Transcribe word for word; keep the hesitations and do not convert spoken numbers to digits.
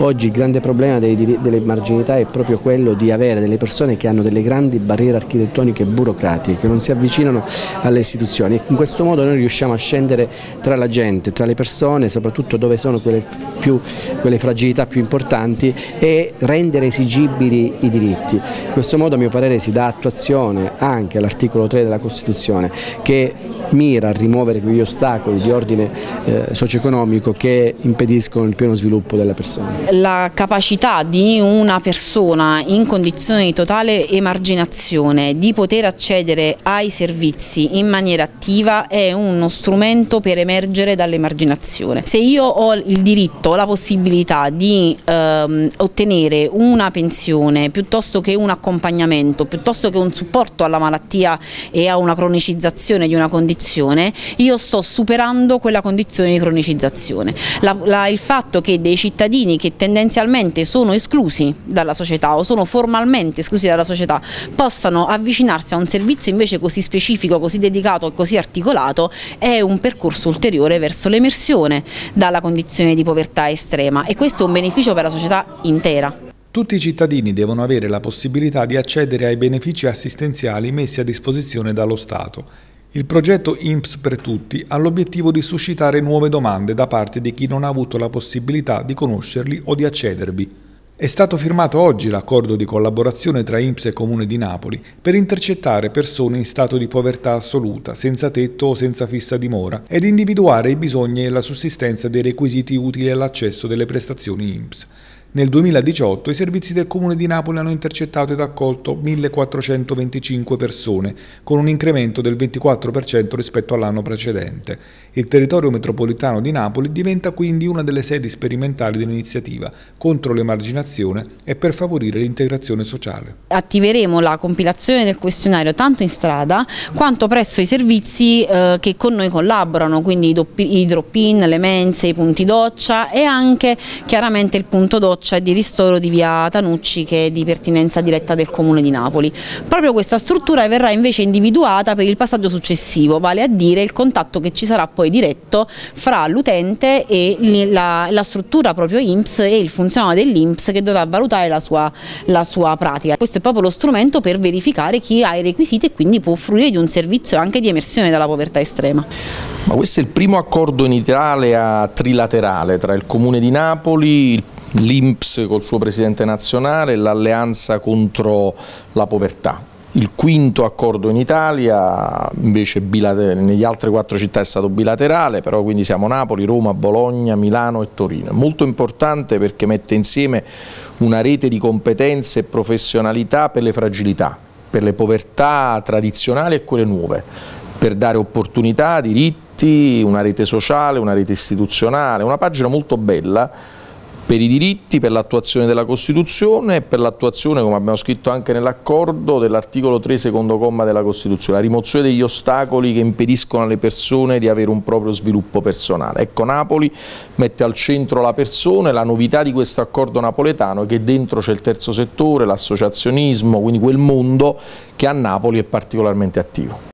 Oggi il grande problema dell'emarginalità è proprio quello di avere delle persone che hanno delle grandi barriere architettoniche e burocratiche, che non si avvicinano alle istituzioni, e in questo modo noi riusciamo a scendere tra la gente, tra le persone, soprattutto dove sono quelle, più, quelle fragilità più importanti, e rendere esigibili i diritti. In questo modo, a mio parere, si dà attuazione anche all'articolo tre della Costituzione, che mira a rimuovere quegli ostacoli di ordine eh, socio-economico che impediscono il pieno sviluppo delle persone. La capacità di una persona in condizioni di totale emarginazione di poter accedere ai servizi in maniera attiva è uno strumento per emergere dall'emarginazione. Se io ho il diritto, la possibilità di ehm, ottenere una pensione piuttosto che un accompagnamento, piuttosto che un supporto alla malattia e a una cronicizzazione di una condizione, io sto superando quella condizione di cronicizzazione. La, la, il fatto che dei cittadini che tendenzialmente sono esclusi dalla società o sono formalmente esclusi dalla società possano avvicinarsi a un servizio invece così specifico, così dedicato e così articolato è un percorso ulteriore verso l'emersione dalla condizione di povertà estrema, e questo è un beneficio per la società intera. Tutti i cittadini devono avere la possibilità di accedere ai benefici assistenziali messi a disposizione dallo Stato. Il progetto I N P S per tutti ha l'obiettivo di suscitare nuove domande da parte di chi non ha avuto la possibilità di conoscerli o di accedervi. È stato firmato oggi l'accordo di collaborazione tra I N P S e Comune di Napoli per intercettare persone in stato di povertà assoluta, senza tetto o senza fissa dimora, ed individuare i bisogni e la sussistenza dei requisiti utili all'accesso delle prestazioni I N P S. Nel duemiladiciotto i servizi del Comune di Napoli hanno intercettato ed accolto millequattrocentoventicinque persone, con un incremento del ventiquattro per cento rispetto all'anno precedente. Il territorio metropolitano di Napoli diventa quindi una delle sedi sperimentali dell'iniziativa contro l'emarginazione e per favorire l'integrazione sociale. Attiveremo la compilazione del questionario tanto in strada quanto presso i servizi eh, che con noi collaborano, quindi i drop-in, le mense, i punti doccia e anche chiaramente il punto doccia di ristoro di via Tanucci, che è di pertinenza diretta del Comune di Napoli. Proprio questa struttura verrà invece individuata per il passaggio successivo, vale a dire il contatto che ci sarà poi diretto fra l'utente e la, la struttura proprio I N P S e il funzionario dell'I N P S che dovrà valutare la sua, la sua pratica. Questo è proprio lo strumento per verificare chi ha i requisiti e quindi può fruire di un servizio anche di emersione dalla povertà estrema. Ma questo è il primo accordo in Italia trilaterale tra il Comune di Napoli, l'I N P S col suo presidente nazionale e l'Alleanza contro la povertà. Il quinto accordo in Italia, invece negli altre quattro città è stato bilaterale, però quindi siamo Napoli, Roma, Bologna, Milano e Torino. È molto importante perché mette insieme una rete di competenze e professionalità per le fragilità, per le povertà tradizionali e quelle nuove, per dare opportunità, diritti, una rete sociale, una rete istituzionale, una pagina molto bella per i diritti, per l'attuazione della Costituzione e per l'attuazione, come abbiamo scritto anche nell'accordo, dell'articolo tre secondo comma della Costituzione, la rimozione degli ostacoli che impediscono alle persone di avere un proprio sviluppo personale. Ecco, Napoli mette al centro la persona, e la novità di questo accordo napoletano è che dentro c'è il terzo settore, l'associazionismo, quindi quel mondo che a Napoli è particolarmente attivo.